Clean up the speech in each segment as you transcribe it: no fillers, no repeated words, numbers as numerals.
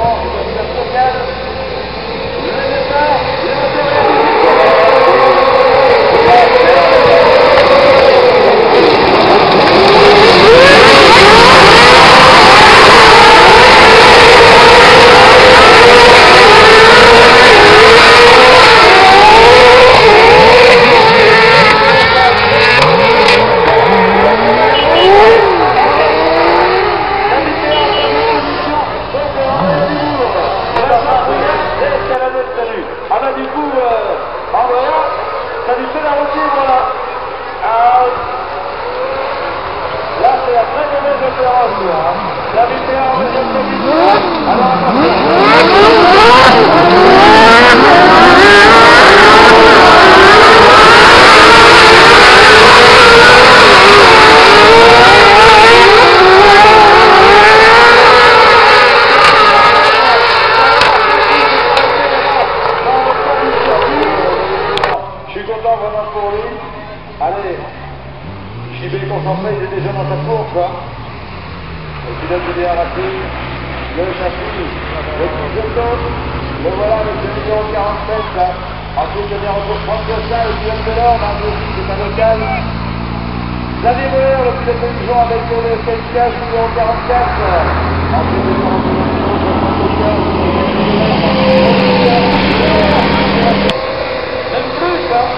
Concentré, il est déjà dans sa course. Le pilote est bien raté. Le châssis, le petit Zoto. Le voilà avec le numéro 47. Ensuite, le numéro 35, le pilote de l'or, c'est un local. Xavier Moller, le pilote de Dijon avec le qualifiage numéro 44. Ensuite, le numéro 75. Même plus, hein.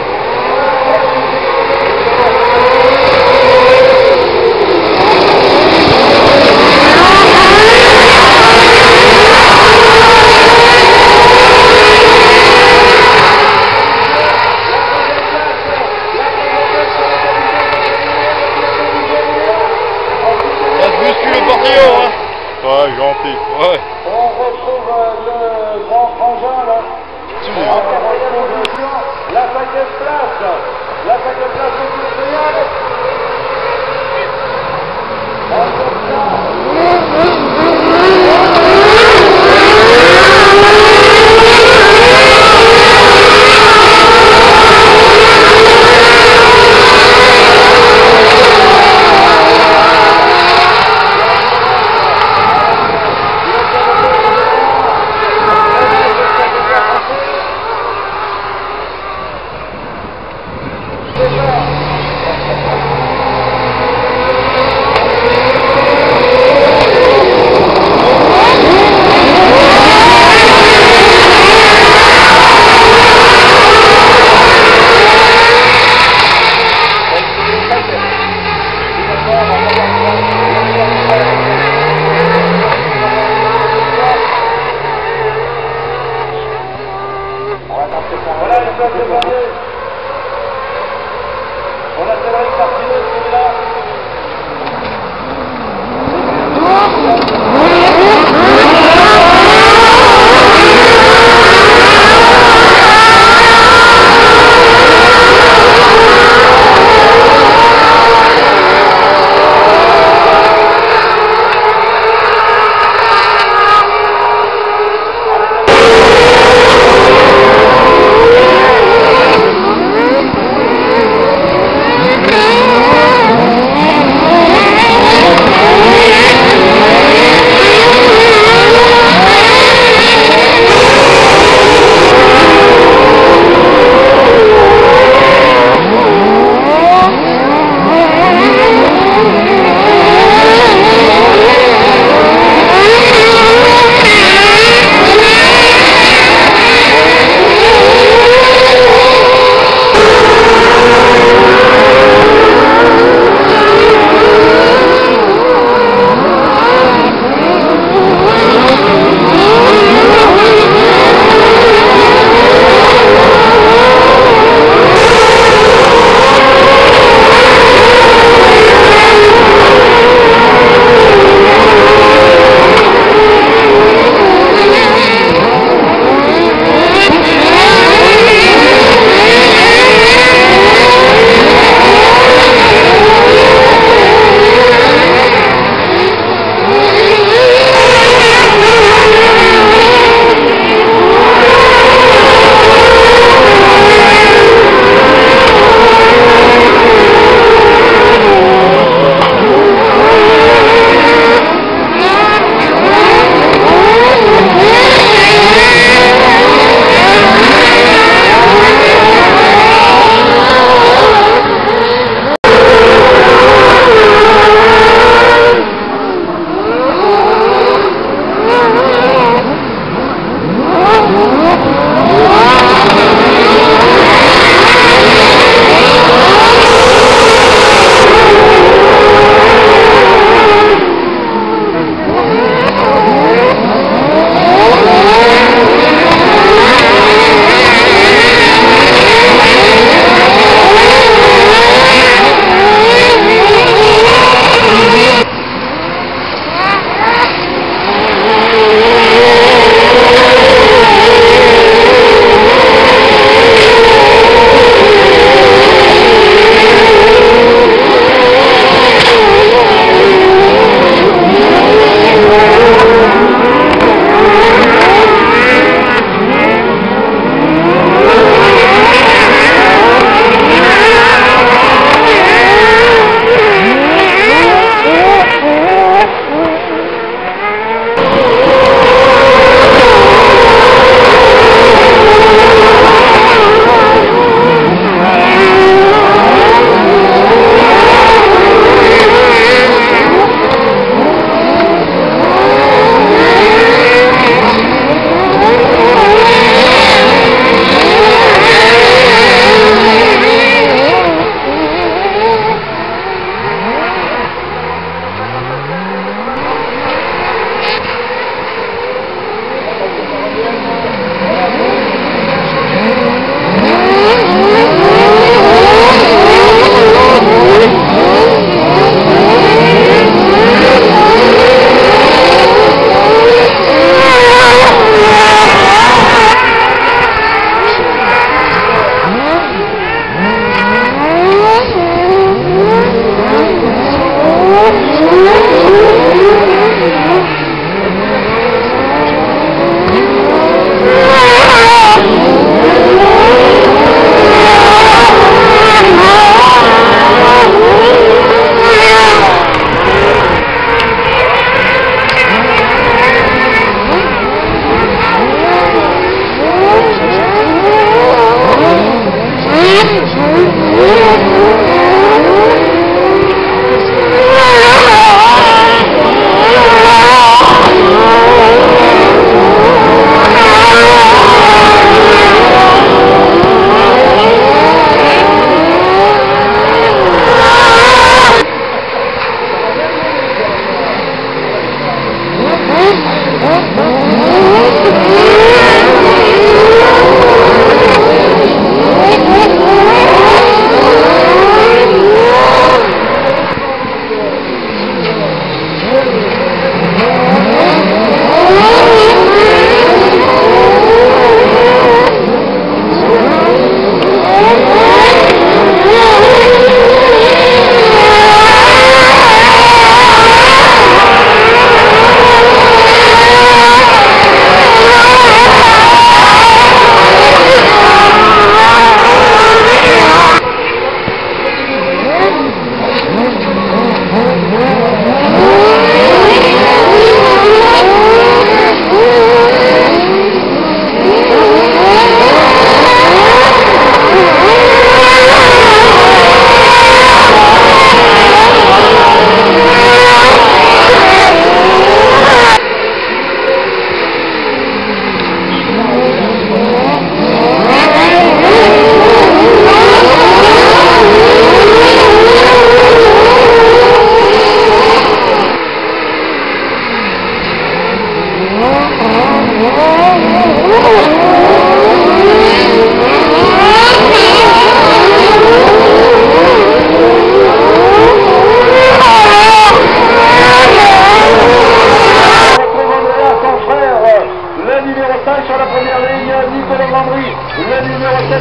Ouais, gentil. Ouais. On retrouve le grand frangin là. On retrouve la 5e place. La 5e place de Montréal. Voilà les places de Vendée. On a Cédric Martinez qui est là.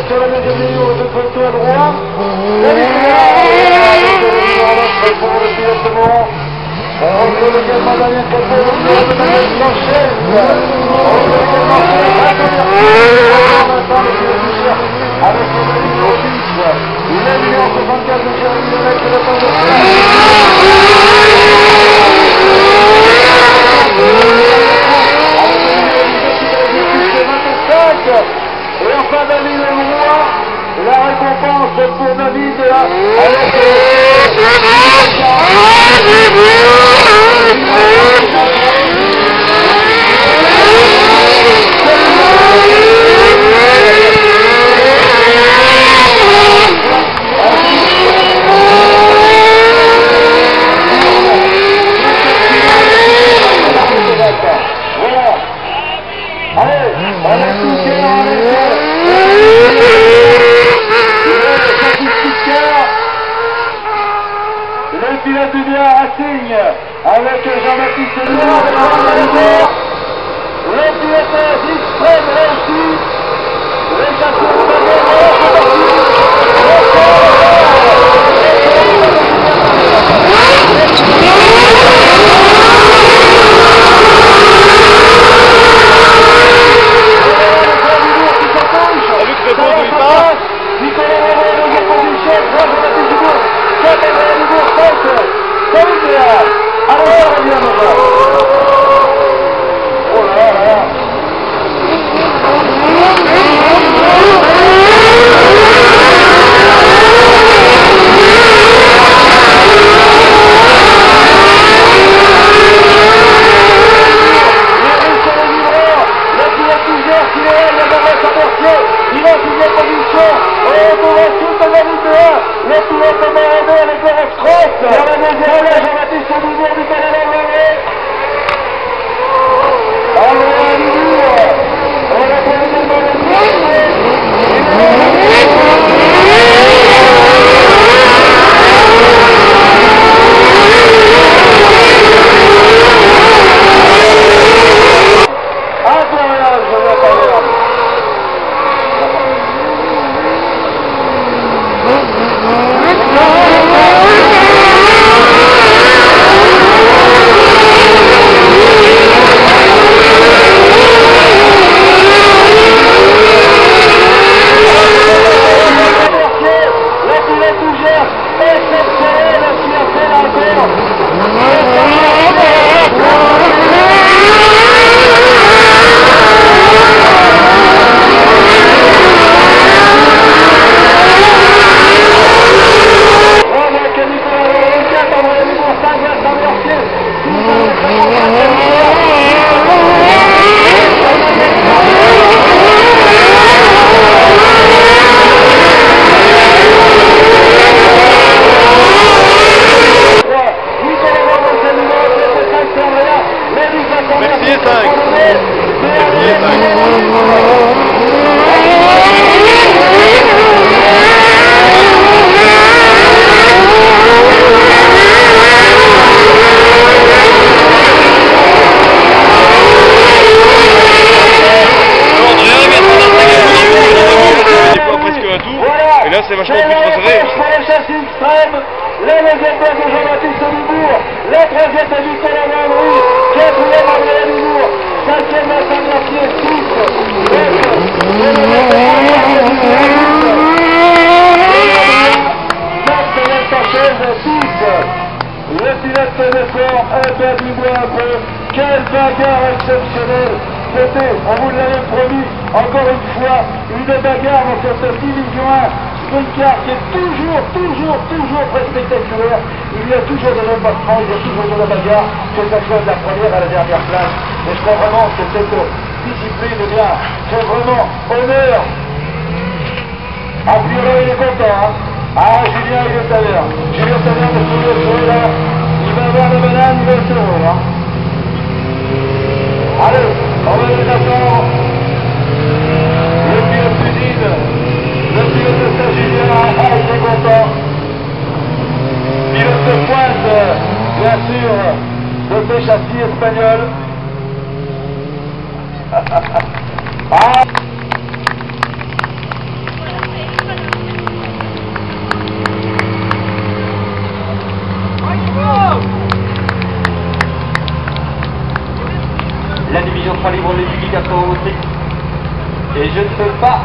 sur la deuxième ligne, on se trouve tout à droite. La ligne pour le pilote de Moran. On retrouve également Daniel Capot, le pilote de Daniel Sanchez. On retrouve également la première avec le numéro 10. Le numéro 64 de Jérémy Lemec et le temps de et enfin David Leroy, la récompense pour David avec le pilote du bien Racing avec Jean-Baptiste Léon, le pilotage extrême réussi, les chasseurs de C'est vachement plus resserré. Pour le châssis extrême, la deuxième place de Jean-Baptiste Dubourg, la troisième de Nicolas Landry, quatrième Adrien Dubourg, cinquième Vincent Mercier, 6, le pilote de fort, un peu du bois un peu, quelle bagarre exceptionnelle. C'était, on vous l'avait promis, encore une fois, une bagarre dans cette division 1, sprint-car qui est toujours très spectaculaire. Il y a toujours de l'embarquement, il y a toujours de la bagarre, que ce soit de la première à la dernière place. Et je crois vraiment que cette discipline, eh bien, fait vraiment honneur. Ah, Pierrot, il est content, hein. Ah, Julien, il est à l'heure. Julien Savert de Souleau, là, il va avoir la banane, il va se rouler, hein. Allez, on va les attendre. Le pilote d'usine, le pilote de Saint-Julien, ah, il est content. Pilote de pointe, bien sûr, de ces châssis espagnols. Ah.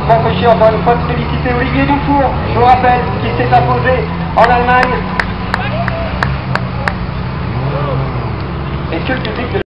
m'empêcher encore une fois de féliciter Olivier Dufour, je vous rappelle, qui s'est imposé en Allemagne. Est-ce que le public de